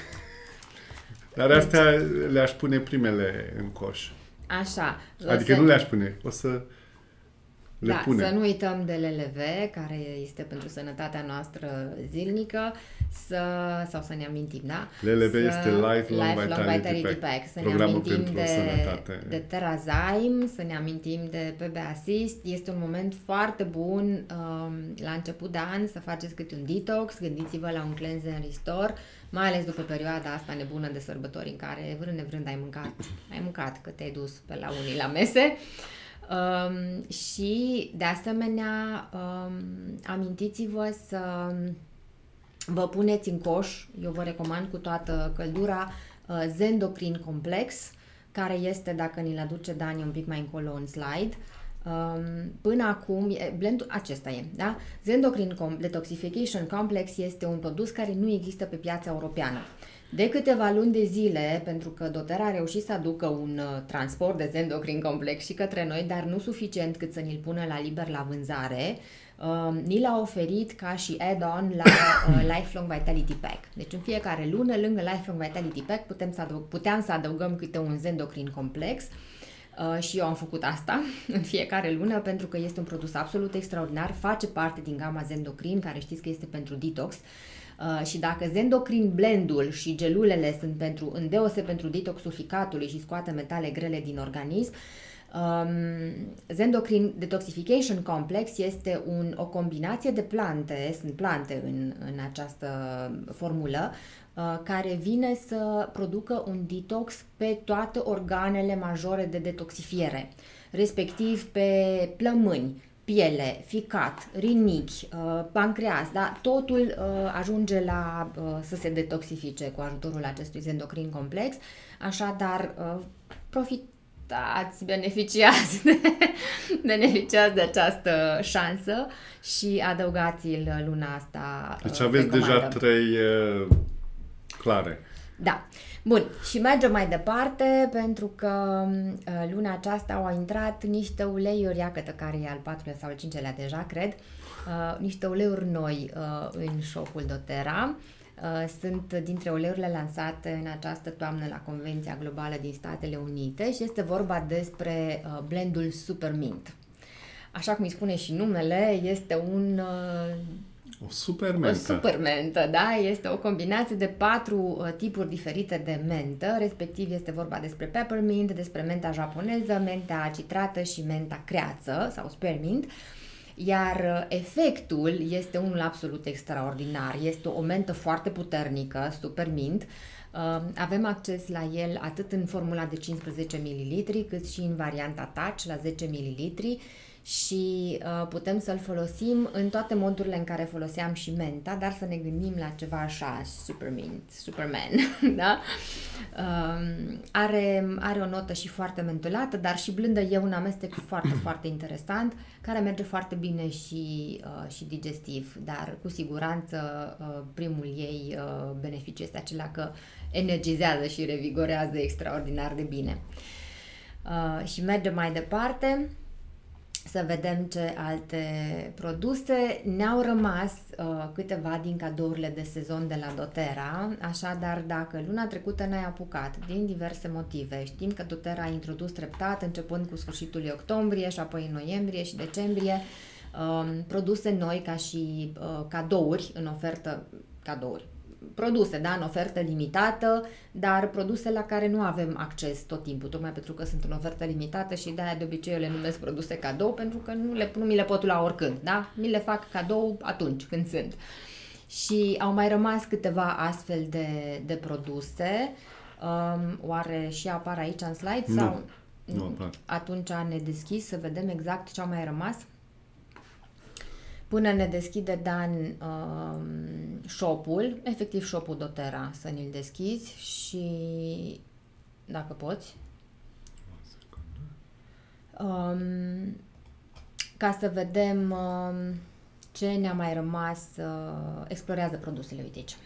Dar astea le-aș pune primele în coș. Așa. Adică să... nu le-aș pune, o să le da, punem. Să nu uităm de L L V, care este pentru sănătatea noastră zilnică, să, sau să ne amintim, da? L L V să, este Lifelong, Lifelong Vitality, Vitality Pack, Pack. Să ne programul amintim pentru de, sănătate. de TerraZyme, să ne amintim de P B Assist. Este un moment foarte bun um, la început de an să faceți câte un detox, gândiți-vă la un cleanse and restore, mai ales după perioada asta nebună de sărbători în care vrând nevrând ai mâncat, ai mâncat că te-ai dus pe la unii la mese. Um, și de asemenea um, amintiți-vă să vă puneți în coș, eu vă recomand cu toată căldura, uh, Zendocrin Complex, care este, dacă ni-l aduce Dani un pic mai încolo în slide. Um, până acum, blendul acesta e, da? Zendocrin Detoxification Complex este un produs care nu există pe piața europeană. De câteva luni de zile, pentru că doTERRA a reușit să aducă un uh, transport de Zendocrin Complex și către noi, dar nu suficient cât să ni-l pună la liber la vânzare, uh, ni l-a oferit ca și add-on la uh, Lifelong Vitality Pack. Deci în fiecare lună, lângă Lifelong Vitality Pack, putem să adăug, puteam să adăugăm câte un Zendocrin Complex. Uh, și eu am făcut asta în fiecare lună pentru că este un produs absolut extraordinar, face parte din gama Zendocrin, care știți că este pentru detox. Uh, și dacă Zendocrin blendul și gelulele sunt pentru, îndeose pentru detoxul ficatului și scoate metale grele din organism, Um, Zendocrine Detoxification Complex este un, o combinație de plante, sunt plante în, în această formulă, uh, care vine să producă un detox pe toate organele majore de detoxifiere, respectiv pe plămâni, piele, ficat, rinichi, uh, pancreas, da? Totul uh, ajunge la uh, să se detoxifice cu ajutorul acestui Zendocrine Complex, așadar uh, profitați, beneficiați de, beneficiați de această șansă și adăugați-l luna asta. Deci uh, aveți pe deja comandă. trei uh, clare. Da. Bun, și mergem mai departe pentru că uh, luna aceasta au intrat niște uleiuri, iată care e al patrulea sau al cincelea deja, cred, uh, niște uleiuri noi uh, în shop-ul doTERRA. Uh, sunt dintre uleiurile lansate în această toamnă la Convenția Globală din Statele Unite și este vorba despre uh, blendul Super Mint. Așa cum îi spune și numele, este un... Uh, O super O mentă. super mentă, da? Este o combinație de patru uh, tipuri diferite de mentă, respectiv este vorba despre peppermint, despre menta japoneză, menta citrată și menta creață sau spearmint, iar uh, efectul este unul absolut extraordinar. Este o mentă foarte puternică, super mint. Uh, avem acces la el atât în formula de cincisprezece mililitri, cât și în varianta touch la zece mililitri. Și uh, putem să-l folosim în toate modurile în care foloseam și menta, dar să ne gândim la ceva așa, Supermint, Superman, da? Uh, are, are o notă și foarte mentolată, dar și blândă, e un amestec foarte, foarte interesant, care merge foarte bine și, uh, și digestiv, dar cu siguranță uh, primul ei uh, beneficiu este acela că energizează și revigorează extraordinar de bine. Uh, și mergem mai departe. Să vedem ce alte produse. Ne-au rămas uh, câteva din cadourile de sezon de la doTERRA, așadar dacă luna trecută n-ai apucat din diverse motive, știm că doTERRA a introdus treptat începând cu sfârșitul lui octombrie și apoi în noiembrie și decembrie uh, produse noi ca și uh, cadouri în ofertă, cadouri, produse, da, în ofertă limitată, dar produse la care nu avem acces tot timpul, tocmai pentru că sunt în ofertă limitată și de-aia de obicei eu le numesc produse cadou, pentru că nu, le, nu mi le pot lua oricând, da? Mi le fac cadou atunci când sunt. Și au mai rămas câteva astfel de, de produse. Um, oare și apar aici în slide? Nu, sau nu apar. Atunci ne deschis să vedem exact ce au mai rămas. Până ne deschide Dan uh, shop-ul, efectiv shop-ul doTERRA, să ne-l deschizi și dacă poți. Um, ca să vedem um, ce ne-a mai rămas, uh, explorează produsele, uite aici.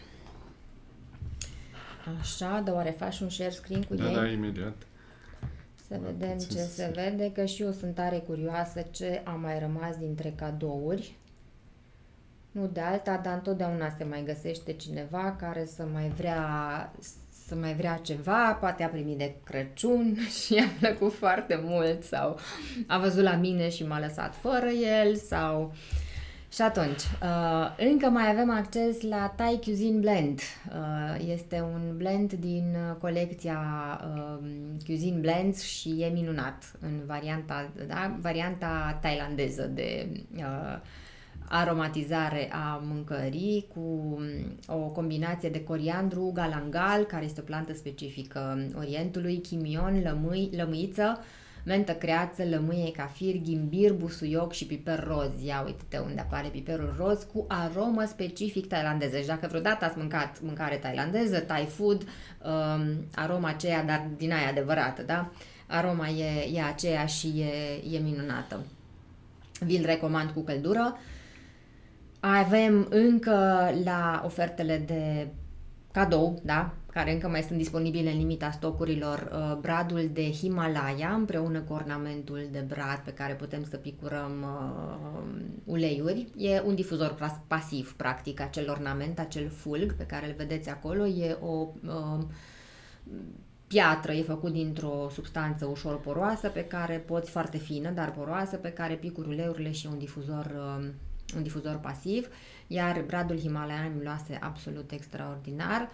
Așa, dar oare faci un share screen cu Da, ei? da, imediat. Să Da, vedem puțin ce să- se vede, că și eu sunt tare curioasă ce a mai rămas dintre cadouri. Nu de alta, dar întotdeauna se mai găsește cineva care să mai vrea, să mai vrea ceva, poate a primit de Crăciun și i-a plăcut foarte mult sau a văzut la mine și m-a lăsat fără el sau... Și atunci, uh, încă mai avem acces la Thai Cuisine Blend. Uh, este un blend din uh, colecția uh, Cuisine Blends și e minunat în varianta, da? Varianta thailandeză de uh, aromatizare a mâncării cu o combinație de coriandru, galangal, care este o plantă specifică Orientului, chimion, lămâi, lămâiță, mentă creață, lămâie, cafir, ghimbir, busuioc și piper roz. Ia uite unde apare piperul roz cu aromă specific thailandeză. Deci dacă vreodată ați mâncat mâncare thailandeză, Thai food, um, aroma aceea, dar din aia adevărată, da? Aroma e, e aceea și e, e minunată. Vi-l recomand cu căldură. Avem încă la ofertele de cadou, da? Care încă mai sunt disponibile în limita stocurilor, uh, bradul de Himalaya împreună cu ornamentul de brad pe care putem să picurăm uh, uleiuri. E un difuzor pasiv, practic, acel ornament, acel fulg pe care îl vedeți acolo. E o uh, piatră, e făcut dintr-o substanță ușor poroasă pe care poți, foarte fină, dar poroasă, pe care picuri uleiurile și un difuzor uh, un difuzor pasiv, iar bradul Himalayan miroase absolut extraordinar.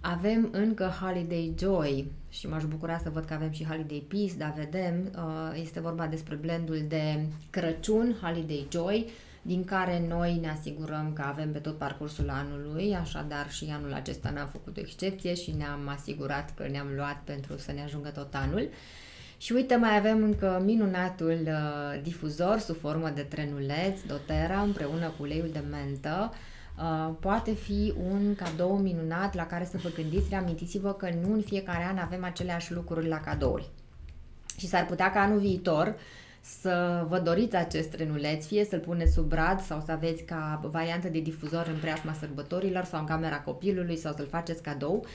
Avem încă Holiday Joy și m-aș bucura să văd că avem și Holiday Peace, dar vedem, este vorba despre blendul de Crăciun, Holiday Joy, din care noi ne asigurăm că avem pe tot parcursul anului, așadar și anul acesta n-am făcut o excepție și ne-am asigurat că ne-am luat pentru să ne ajungă tot anul. Și uite, mai avem încă minunatul uh, difuzor sub formă de trenuleț, doTERRA, împreună cu uleiul de mentă. Uh, poate fi un cadou minunat la care să vă gândiți. Reamintiți-vă că nu în fiecare an avem aceleași lucruri la cadouri. Și s-ar putea ca anul viitor să vă doriți acest trenuleț, fie să-l puneți sub brad sau să aveți ca variantă de difuzor în preajma sărbătorilor sau în camera copilului sau să-l faceți cadou.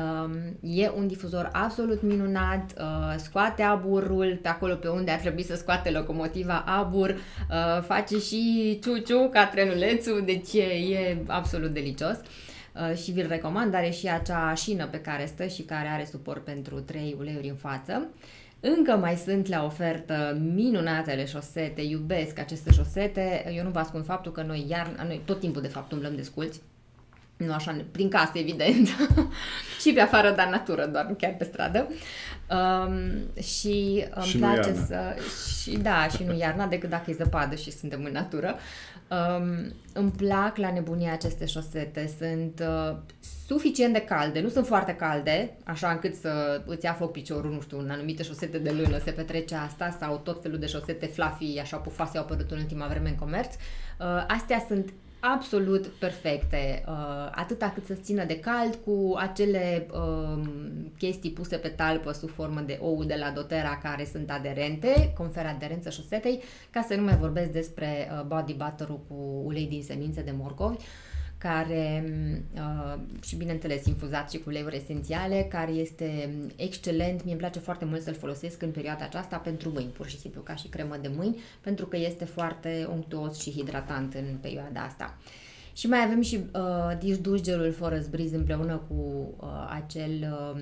E un difuzor absolut minunat, scoate aburul pe acolo pe unde ar trebui să scoate locomotiva abur, face și ciu-ciu ca trenulețul, deci e, e absolut delicios. Și vi-l recomand, are și acea șină pe care stă și care are suport pentru trei uleiuri în față. Încă mai sunt la ofertă minunatele șosete, iubesc aceste șosete, eu nu vă ascund faptul că noi iarna, noi tot timpul de fapt umblăm desculți, nu așa, prin casă evident, și pe afară, dar natură, doar chiar pe stradă. Um, și îmi și place să... Și da, și nu iarna, decât dacă e zăpadă și suntem în natură. Um, îmi plac la nebunie aceste șosete, sunt uh, suficient de calde, nu sunt foarte calde, așa încât să îți ia foc piciorul, nu știu, în anumite șosete de lână se petrece asta, sau tot felul de șosete fluffy, așa pufoase au apărut în ultima vreme în comerț. Uh, astea sunt absolut perfecte, uh, atâta cât să țină de cald, cu acele uh, chestii puse pe talpă sub formă de ou de la doTERRA care sunt aderente, conferă aderență șosetei, ca să nu mai vorbesc despre uh, body butter-ul cu ulei din semințe de morcovi, care uh, și bineînțeles infuzat și cu uleiuri esențiale, care este excelent. Mie îmi place foarte mult să-l folosesc în perioada aceasta pentru mâini, pur și simplu ca și cremă de mâini, pentru că este foarte unctuos și hidratant în perioada asta. Și mai avem și uh, Dish Dush gelul Forest Breeze împreună cu uh, acel uh,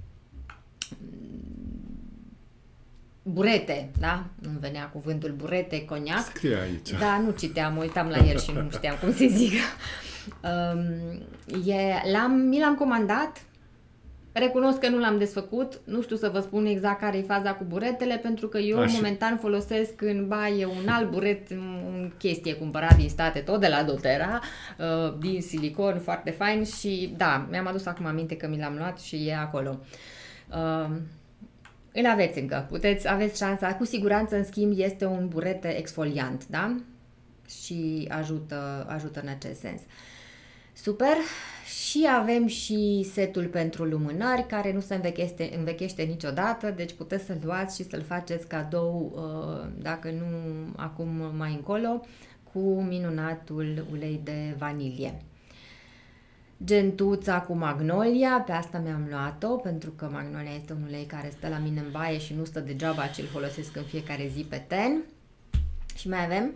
burete, da? Nu venea cuvântul burete, coniac. Scrie aici. Da, nu citeam, uitam la el și nu știam cum se zic. Um, e, l-am, mi l-am comandat, recunosc că nu l-am desfăcut, nu știu să vă spun exact care e faza cu buretele, pentru că eu Așa. momentan folosesc în baie un alt buret, un chestie cumpărat din state, tot de la doTERRA, uh, din silicon, foarte fain și da, mi-am adus acum aminte că mi l-am luat și e acolo. Uh, Îl aveți încă, puteți, aveți șansa, cu siguranță, în schimb, este un burete exfoliant, da? Și ajută, ajută în acest sens. Super! Și avem și setul pentru lumânări, care nu se învechește, învechește niciodată, deci puteți să-l luați și să-l faceți cadou, dacă nu acum mai încolo, cu minunatul ulei de vanilie. Gentuța cu magnolia, pe asta mi-am luat-o, pentru că magnolia este un ulei care stă la mine în baie și nu stă degeaba, ci îl folosesc în fiecare zi pe ten. Și mai avem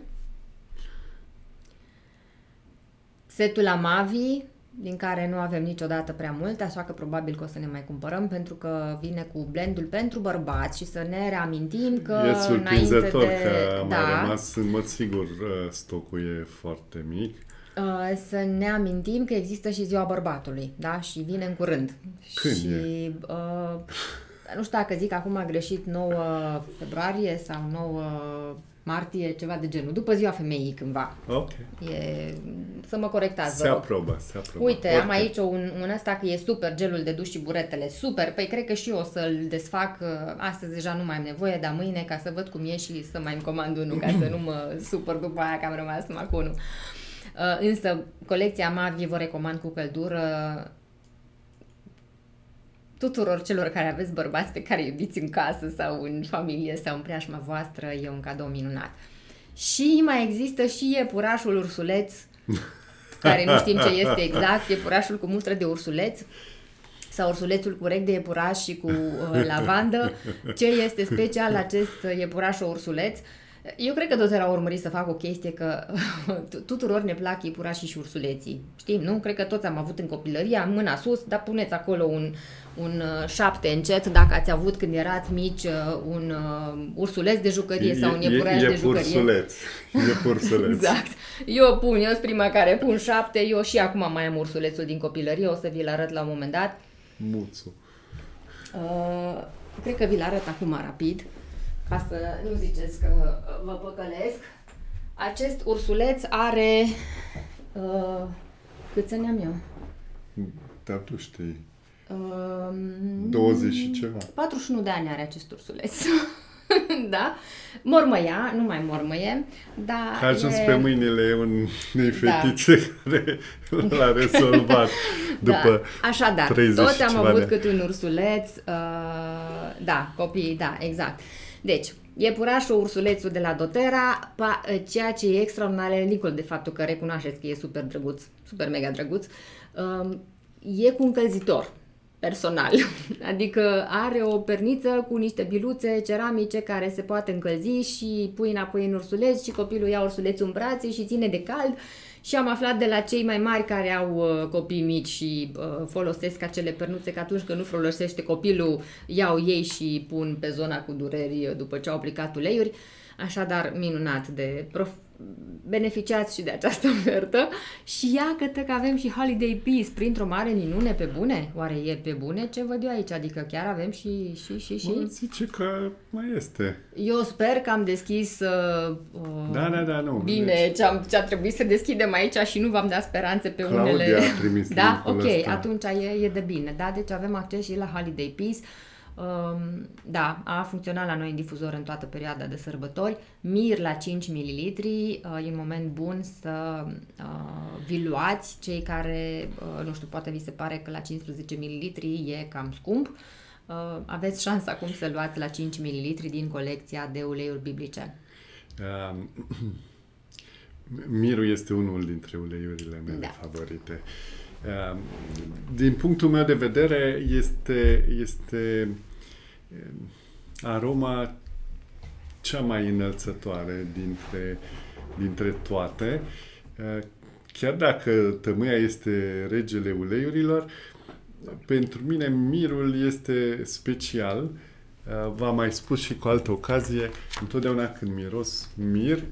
setul Amavi, din care nu avem niciodată prea mult, așa că probabil că o să ne mai cumpărăm, pentru că vine cu blendul pentru bărbați și să ne reamintim că e surprinzător înainte de... că a da, mai rămas, în mod sigur, stocul e foarte mic. Să ne amintim că există și ziua bărbatului, da? Și vine în curând. Când și, e? Uh, nu știu dacă zic acum a greșit nouă februarie sau nouă martie, ceva de genul, după ziua femeii cândva. Ok. E, să mă corectați, Se aprobă, se aprobă. Uite, okay. am aici un, un ăsta că e super, gelul de duș și buretele, super, păi cred că și eu o să-l desfac, astăzi deja nu mai am nevoie, dar mâine ca să văd cum e și să mai îmi comand unul, ca să nu mă supăr după aia că am rămas numai cu unul. Uh, însă, colecția Amavi vă recomand cu căldură tuturor celor care aveți bărbați pe care iubiți în casă sau în familie sau în preajma voastră, e un cadou minunat. Și mai există și iepurașul ursuleț, care nu știm ce este exact, iepurașul cu mustră de ursuleț sau ursulețul cu urech de iepuraș și cu uh, lavandă. Ce este special acest iepuraș ursuleț? Eu cred că tot au urmărit să fac o chestie că tuturor ne plac iepurașii și ursuleții. Știm, nu? Cred că toți am avut în copilărie, mâna sus, dar puneți acolo un, un șapte încet dacă ați avut când erați mici un uh, ursuleț de jucărie e, sau un iepuraș e, e de jucărie. Ursuleț. E ursuleț. Exact. Eu pun, eu sunt prima care pun șapte, eu și acum mai am ursulețul din copilărie, o să vi-l arăt la un moment dat. Muțu. Uh, cred că vi-l arăt acum rapid, ca să nu ziceți că vă păcălesc. Acest ursuleț are... Uh, câți ani am eu? Da, tu știi. Uh, douăzeci și ceva. patruzeci și unu de ani are acest ursuleț. Da? Mormăia, nu mai mormăie, dar a ajuns e... pe mâinile unei fetițe da. care l-a rezolvat după da. Așadar, treizeci toți am ceva avut de... câte un ursuleț, uh, da, copiii, da, exact. Deci, iepurașul, ursulețul de la doTERRA, pa, ceea ce e extraordinar, dincolo de faptul că recunoașteți că e super drăguț, super mega drăguț, uh, e cu încălzitor personal, adică are o perniță cu niște biluțe ceramice care se poate încălzi și pui înapoi în ursuleț și copilul ia ursulețul în brațe și ține de cald. Și am aflat de la cei mai mari care au uh, copii mici și uh, folosesc acele pernuțe că atunci când nu folosește copilul, iau ei și pun pe zona cu dureri după ce au aplicat uleiuri. Așadar, minunat de prof- beneficiați și de această ofertă. Și iată că avem și Holiday Peace printr-o mare minune, pe bune. Oare e pe bune ce văd eu aici? Adică chiar avem și... și, și, și... Mă, zice că mai este. Eu sper că am deschis uh, da, da, da, nu. bine deci... ce, am, ce a trebuit să deschidem aici și nu v-am dat speranțe pe Claudia unele... a trimis da? Ok, ăsta. atunci e, e de bine. Da? Deci avem acces și la Holiday Peace. Um, da, a funcționat la noi în difuzor în toată perioada de sărbători. Mir la cinci mililitri, uh, e un moment bun să uh, vi luați, cei care, uh, nu știu, poate vi se pare că la cincisprezece mililitri e cam scump. Uh, aveți șansa acum să luați la cinci mililitri din colecția de uleiuri biblice. Uh, Mirul este unul dintre uleiurile mele da. favorite. Uh, din punctul meu de vedere este, este aroma cea mai înălțătoare dintre, dintre toate. Uh, chiar dacă tămâia este regele uleiurilor, pentru mine mirul este special. Uh, v-am mai spus și cu altă ocazie, întotdeauna când miros mir,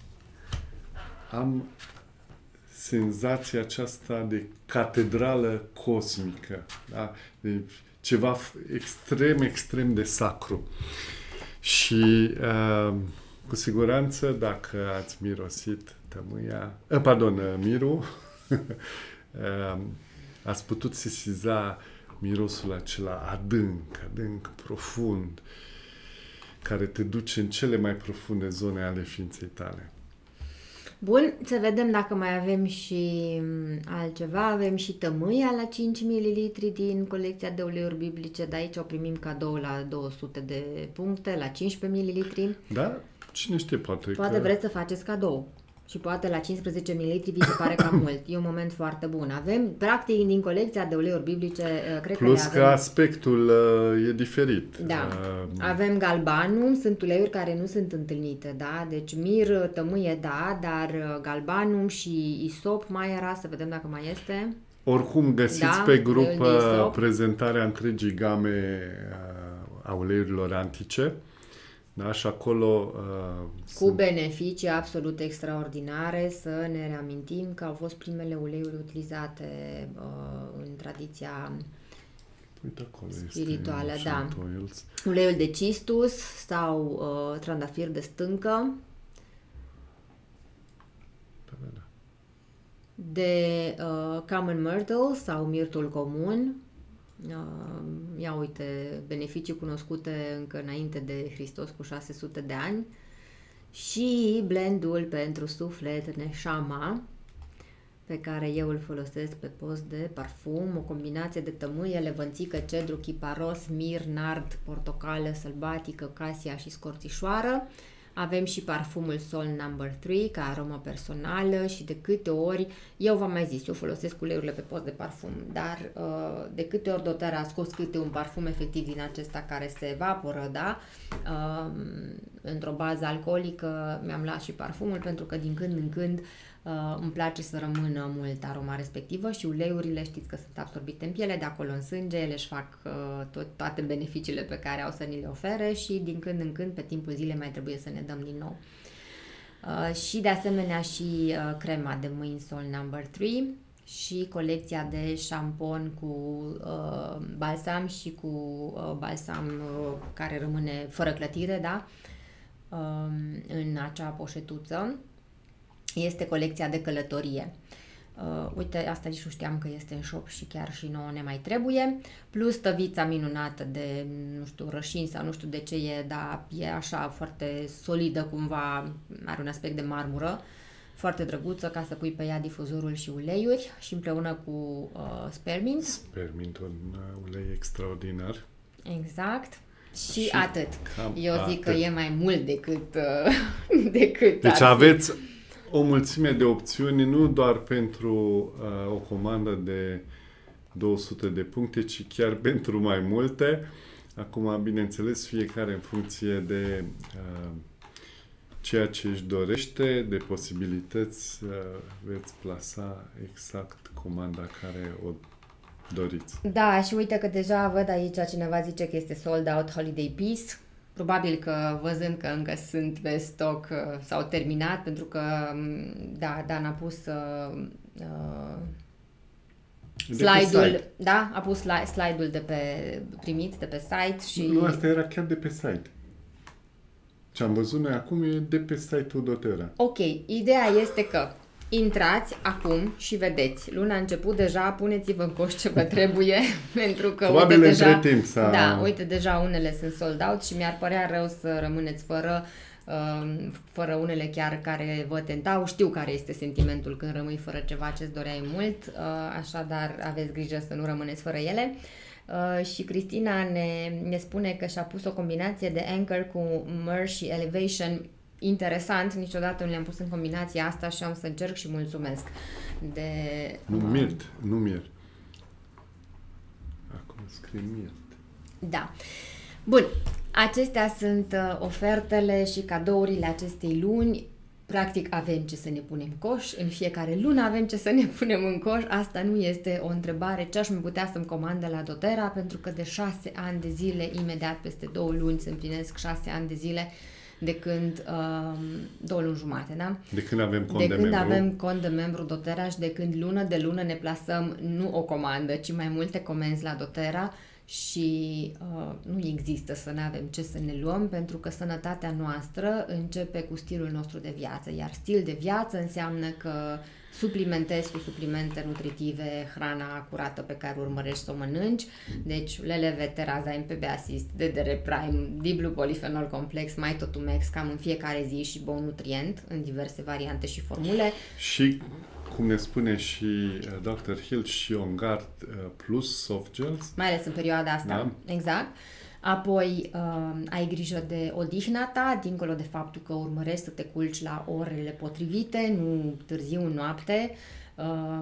am senzația aceasta de catedrală cosmică, da? De ceva extrem, extrem de sacru. Și uh, cu siguranță, dacă ați mirosit tămâia, uh, pardon, uh, mirul, uh, ați putut sesiza mirosul acela adânc, adânc, profund, care te duce în cele mai profunde zone ale ființei tale. Bun, să vedem dacă mai avem și altceva. Avem și tămâia la cinci mililitri din colecția de uleiuri biblice. De aici o primim cadou la două sute de puncte, la cincisprezece mililitri. Da? Cine știe, poate Poate că... vreți să faceți cadou. Și poate la cincisprezece mililitri vi se pare cam mult. E un moment foarte bun. Avem, practic, din colecția de uleiuri biblice, cred Plus că că avem... aspectul uh, e diferit. Da. Uh, Avem galbanum, sunt uleiuri care nu sunt întâlnite, da? Deci mir, tămâie, da, dar galbanum și isop mai era, să vedem dacă mai este. Oricum găsiți da, pe grup prezentarea întregii game uh, a uleiurilor antice. Da, și acolo uh, cu sunt... beneficii absolut extraordinare. Să ne reamintim că au fost primele uleiuri utilizate uh, în tradiția Uite, acolo spirituală, da. Oils. Uleiul de cistus sau uh, trandafir de stâncă. Da, da, da. De uh, common myrtle sau mirtul comun. Uh, ia uite, beneficii cunoscute încă înainte de Hristos cu șase sute de ani. Și blendul pentru suflet Neshama, pe care eu îl folosesc pe post de parfum, o combinație de tămâie, levănțică, cedru, chiparos, mir, nard, portocală, sălbatică, casia și scorțișoară. Avem și parfumul Sol number trei ca aromă personală și de câte ori, eu v-am mai zis, eu folosesc uleiurile pe post de parfum, dar uh, de câte ori doTERRA a scos câte un parfum efectiv din acesta care se evaporă, da? Uh, într-o bază alcoolică, mi-am luat și parfumul pentru că din când în când uh, îmi place să rămână mult aroma respectivă și uleiurile știți că sunt absorbite în piele, de acolo în sânge, ele își fac uh, tot, toate beneficiile pe care au să ni le ofere și din când în când pe timpul zilei mai trebuie să ne dăm din nou. Uh, și de asemenea și uh, crema de mâini Sol number trei și colecția de șampon cu uh, balsam și cu uh, balsam uh, care rămâne fără clătire, da? Uh, în acea poșetuță. Este colecția de călătorie. Uh, uite, asta nici nu știam că este în shop și chiar și nouă ne mai trebuie. Plus tăvița minunată de, nu știu, rășini sau nu știu de ce e, dar e așa foarte solidă cumva, are un aspect de marmură. Foarte drăguță ca să pui pe ea difuzorul și uleiuri și împreună cu uh, Spearmint. Spearmint, un uh, ulei extraordinar. Exact. Și, și atât. Eu zic atât. că e mai mult decât... Uh, decât deci aveți o mulțime de opțiuni, nu doar pentru uh, o comandă de două sute de puncte, ci chiar pentru mai multe. Acum, bineînțeles, fiecare în funcție de... Uh, ceea ce își dorește, de posibilități, veți plasa exact comanda care o doriți. Da, și uite că deja văd aici cineva zice că este sold out Holiday Peace. Probabil că văzând că încă sunt pe stoc s-au terminat, pentru că, da, Dan a pus uh, slide-ul, da, a pus slide-ul de pe primit, de pe site și... Nu, asta era chiar de pe site. Ce am văzut noi acum e de pe site-ul doTERRA. Ok, ideea este că intrați acum și vedeți. Luna a început deja, puneți-vă în coș ce vă trebuie, pentru că probabil uite deja, timp s-a... da, uite deja unele sunt sold out și mi-ar părea rău să rămâneți fără, uh, fără unele chiar care vă tentau. Știu care este sentimentul când rămâi fără ceva ce-ți doreai mult, uh, așadar aveți grijă să nu rămâneți fără ele. Uh, și Cristina ne, ne spune că și-a pus o combinație de Anchor cu Myrrh și Elevation. Interesant, niciodată nu le-am pus în combinația asta și am să încerc și mulțumesc. De, nu uh, Mirt, nu Mirt. Acum scrie Mirt. Da. Bun, acestea sunt uh, ofertele și cadourile acestei luni. Practic avem ce să ne punem coș, în fiecare lună avem ce să ne punem în coș, asta nu este o întrebare, ce aș mai putea să-mi comand de la doTERRA, pentru că de șase ani de zile, imediat peste două luni se împlinesc șase ani de zile de când, uh, două luni jumate, da? De când avem cont de, de când membru. avem cont de membru doTERRA și de când lună de lună ne plasăm nu o comandă, ci mai multe comenzi la doTERRA. Și uh, nu există să nu avem ce să ne luăm, pentru că sănătatea noastră începe cu stilul nostru de viață, iar stil de viață înseamnă că suplimentezi cu suplimente nutritive hrana curată pe care urmărești să o mănânci, deci L L V, Terazyme, P B Assist, D D R Prime, Diblu Polifenol Complex, Mytotumex, cam în fiecare zi și Bionutrient în diverse variante și formule. Și cum ne spune și doctor Hill, și OnGuard Plus Soft Gels. Mai ales în perioada asta, da? Exact. Apoi uh, ai grijă de odihna ta, dincolo de faptul că urmărești să te culci la orele potrivite, nu târziu în noapte. Uh,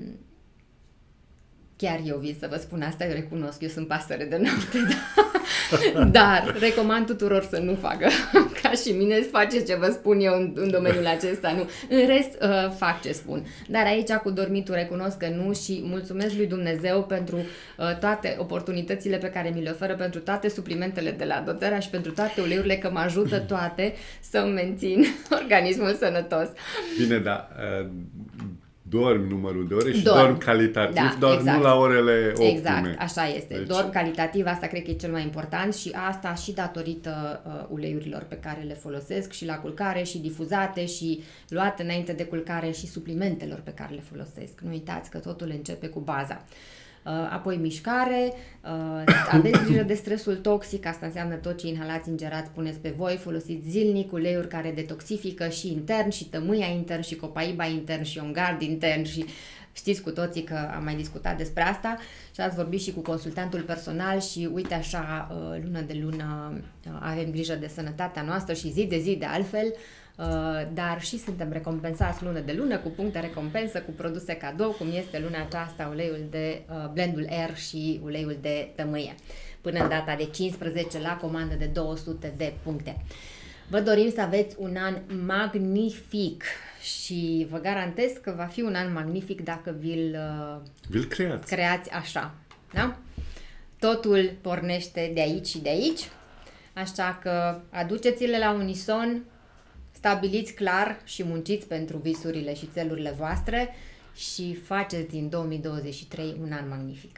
chiar eu vin să vă spun asta, eu recunosc, eu sunt pasăre de noapte, da? Dar recomand tuturor să nu facă ca și mine, să faceți ce vă spun eu în, în domeniul acesta, nu. În rest, uh, fac ce spun. Dar aici cu dormitul recunosc că nu și mulțumesc lui Dumnezeu pentru uh, toate oportunitățile pe care mi le oferă, pentru toate suplimentele de la doTERRA și pentru toate uleiurile, că mă ajută toate să-mi mențin organismul sănătos. Bine, da... Uh... Dormi numărul de ore și dorm, dormi calitativ, da, doar exact. nu la orele optime. Exact, așa este. Deci... Dorm calitativ, asta cred că e cel mai important și asta și datorită uh, uleiurilor pe care le folosesc și la culcare și difuzate și luate înainte de culcare și suplimentelor pe care le folosesc. Nu uitați că totul începe cu baza. Apoi mișcare, aveți grijă de stresul toxic, asta înseamnă tot ce inhalați, ingerați, puneți pe voi, folosiți zilnic uleiuri care detoxifică și intern, și tămâia intern, și copaiba intern, și OnGuard intern, și știți cu toții că am mai discutat despre asta și ați vorbit și cu consultantul personal și uite așa, lună de lună avem grijă de sănătatea noastră și zi de zi de altfel. Uh, dar și suntem recompensați lună de lună cu puncte recompensă, cu produse cadou, cum este luna aceasta uleiul de uh, blendul Air și uleiul de tămâie, până în data de cincisprezece la comandă de două sute de puncte. Vă dorim să aveți un an magnific și vă garantez că va fi un an magnific dacă vi-l, vi-l creați. creați așa. Da? Totul pornește de aici și de aici, așa că aduceți-le la unison, stabiliți clar și munciți pentru visurile și țelurile voastre și faceți din două mii douăzeci și trei un an magnific.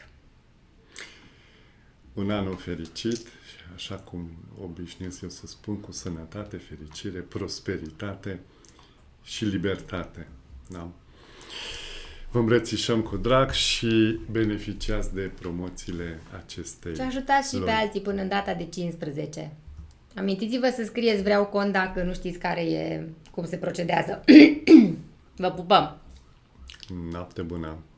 Un an fericit și așa cum obișnuiesc eu să spun, cu sănătate, fericire, prosperitate și libertate. Da? Vă îmbrățișăm cu drag și beneficiați de promoțiile acestei Și ajutați și luni. pe alții până în data de cincisprezece. Amintiți-vă să scrieți vreau cont dacă nu știți care e, cum se procedează. Vă pupăm! Noapte bună!